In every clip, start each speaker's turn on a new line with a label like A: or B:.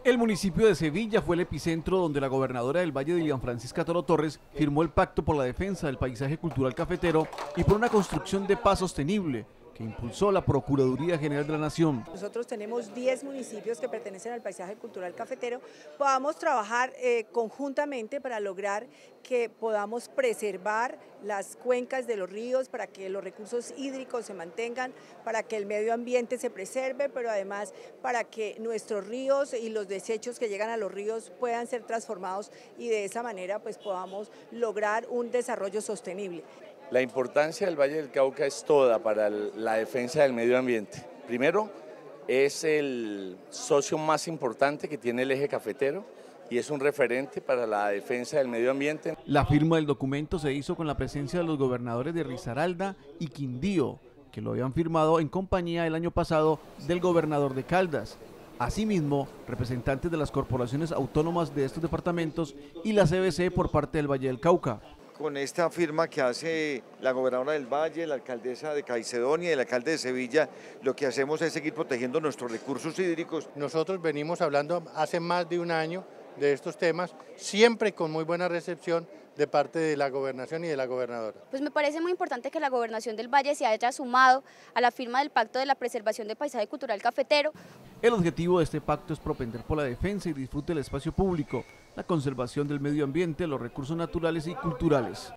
A: El municipio de Sevilla fue el epicentro donde la gobernadora del Valle, Dilian Francisca Toro Torres, firmó el pacto por la defensa del paisaje cultural cafetero y por una construcción de paz sostenible que impulsó la Procuraduría General de la Nación.
B: Nosotros tenemos 10 municipios que pertenecen al paisaje cultural cafetero. Podamos trabajar conjuntamente para lograr que podamos preservar las cuencas de los ríos, para que los recursos hídricos se mantengan, para que el medio ambiente se preserve, pero además para que nuestros ríos y los desechos que llegan a los ríos puedan ser transformados y de esa manera pues podamos lograr un desarrollo sostenible.
C: La importancia del Valle del Cauca es toda para la defensa del medio ambiente. Primero, es el socio más importante que tiene el eje cafetero y es un referente para la defensa del medio ambiente.
A: La firma del documento se hizo con la presencia de los gobernadores de Risaralda y Quindío, que lo habían firmado en compañía el año pasado del gobernador de Caldas. Asimismo, representantes de las corporaciones autónomas de estos departamentos y la CBC por parte del Valle del Cauca.
D: Con esta firma que hace la gobernadora del Valle, la alcaldesa de Caicedonia y el alcalde de Sevilla, lo que hacemos es seguir protegiendo nuestros recursos hídricos.
E: Nosotros venimos hablando hace más de un año de estos temas, siempre con muy buena recepción de parte de la gobernación y de la gobernadora.
F: Pues me parece muy importante que la gobernación del Valle se haya sumado a la firma del Pacto de la Preservación del Paisaje Cultural Cafetero.
A: El objetivo de este pacto es propender por la defensa y disfrute del espacio público, la conservación del medio ambiente, los recursos naturales y culturales.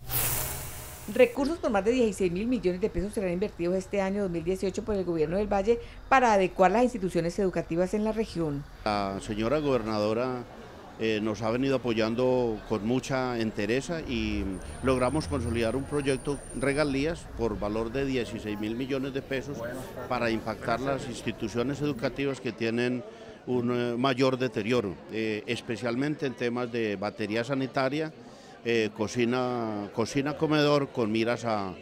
G: Recursos por más de 16.000 millones de pesos serán invertidos este año 2018 por el gobierno del Valle para adecuar las instituciones educativas en la región.
H: La señora gobernadora nos ha venido apoyando con mucha entereza y logramos consolidar un proyecto regalías por valor de 16.000 millones de pesos para impactar las instituciones educativas que tienen un mayor deterioro, especialmente en temas de batería sanitaria, cocina comedor, con miras a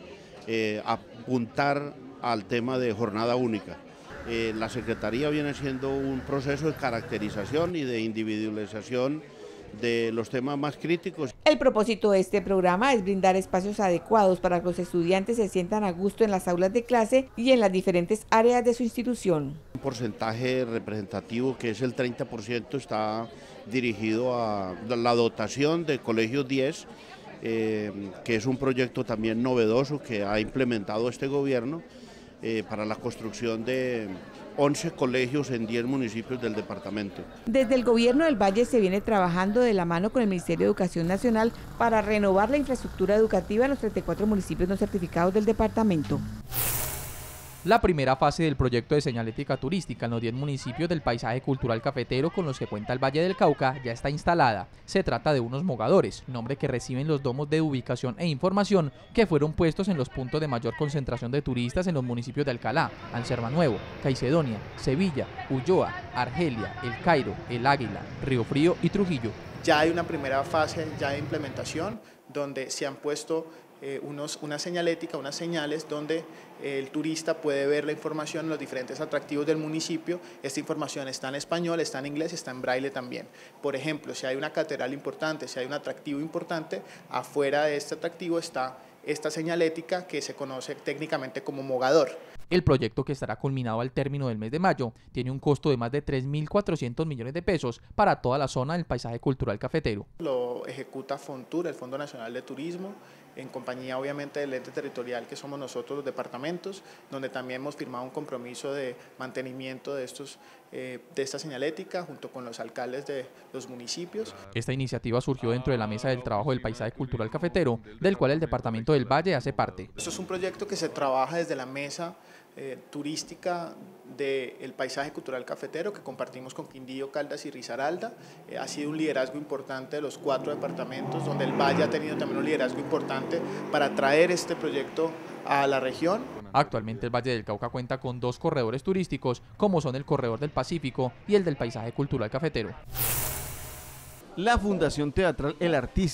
H: apuntar al tema de jornada única. La Secretaría viene siendo un proceso de caracterización y de individualización de los temas más críticos.
G: El propósito de este programa es brindar espacios adecuados para que los estudiantes se sientan a gusto en las aulas de clase y en las diferentes áreas de su institución.
H: Un porcentaje representativo, que es el 30%, está dirigido a la dotación de Colegios 10, que es un proyecto también novedoso que ha implementado este gobierno, para la construcción de 11 colegios en 10 municipios del departamento.
G: Desde el gobierno del Valle se viene trabajando de la mano con el Ministerio de Educación Nacional para renovar la infraestructura educativa en los 34 municipios no certificados del departamento.
I: La primera fase del proyecto de señalética turística en los 10 municipios del paisaje cultural cafetero con los que cuenta el Valle del Cauca ya está instalada. Se trata de unos mogadores, nombre que reciben los domos de ubicación e información que fueron puestos en los puntos de mayor concentración de turistas en los municipios de Alcalá, Anserma-Nuevo, Caicedonia, Sevilla, Ulloa, Argelia, El Cairo, El Águila, Río Frío y Trujillo.
J: Ya hay una primera fase ya de implementación donde se han puesto una señalética, unas señales donde el turista puede ver la información en los diferentes atractivos del municipio. Esta información está en español, está en inglés, está en braille también. Por ejemplo, si hay una catedral importante, si hay un atractivo importante, afuera de este atractivo está esta señalética que se conoce técnicamente como mogador.
I: El proyecto, que estará culminado al término del mes de mayo, tiene un costo de más de 3.400 millones de pesos para toda la zona del paisaje cultural cafetero.
J: Lo ejecuta Fontur, el Fondo Nacional de Turismo, en compañía obviamente del ente territorial que somos nosotros los departamentos, donde también hemos firmado un compromiso de mantenimiento de esta señalética junto con los alcaldes de los municipios.
I: Esta iniciativa surgió dentro de la Mesa del Trabajo del Paisaje Cultural Cafetero, del cual el departamento del Valle hace parte.
J: Esto es un proyecto que se trabaja desde la Mesa turística del paisaje cultural cafetero que compartimos con Quindío, Caldas y Risaralda. Ha sido un liderazgo importante de los 4 departamentos, donde el Valle ha tenido también un liderazgo importante para traer este proyecto a la región.
I: Actualmente el Valle del Cauca cuenta con 2 corredores turísticos, como son el Corredor del Pacífico y el del Paisaje Cultural Cafetero.
A: La Fundación Teatral El Artista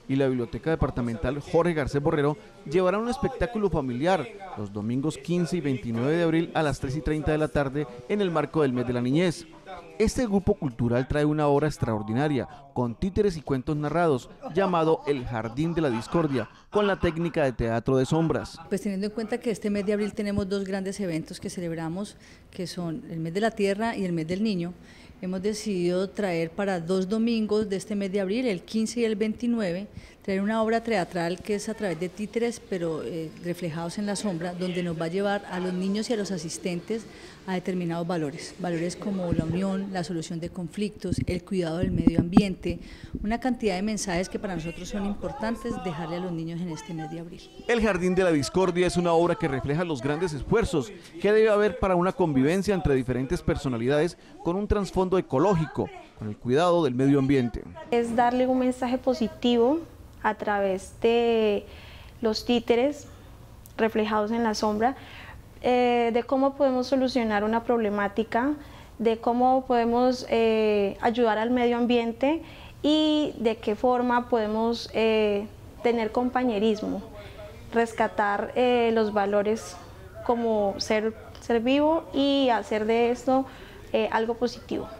A: y la Biblioteca Departamental Jorge Garcés Borrero llevarán un espectáculo familiar los domingos 15 y 29 de abril a las 3:30 de la tarde en el marco del Mes de la Niñez. Este grupo cultural trae una obra extraordinaria, con títeres y cuentos narrados, llamado El Jardín de la Discordia, con la técnica de teatro de sombras.
K: Pues teniendo en cuenta que este mes de abril tenemos dos grandes eventos que celebramos, que son el Mes de la Tierra y el Mes del Niño, hemos decidido traer para 2 domingos de este mes de abril, el 15 y el 29, traer una obra teatral que es a través de títeres, pero reflejados en la sombra, donde nos va a llevar a los niños y a los asistentes a determinados valores como la unión, la solución de conflictos, el cuidado del medio ambiente, una cantidad de mensajes que para nosotros son importantes dejarle a los niños en este mes de abril.
A: El Jardín de la Discordia es una obra que refleja los grandes esfuerzos que debe haber para una convivencia entre diferentes personalidades con un trasfondo ecológico, con el cuidado del medio ambiente.
L: Es darle un mensaje positivo a través de los títeres reflejados en la sombra, de cómo podemos solucionar una problemática, de cómo podemos ayudar al medio ambiente y de qué forma podemos tener compañerismo, rescatar los valores como ser vivo y hacer de esto algo positivo.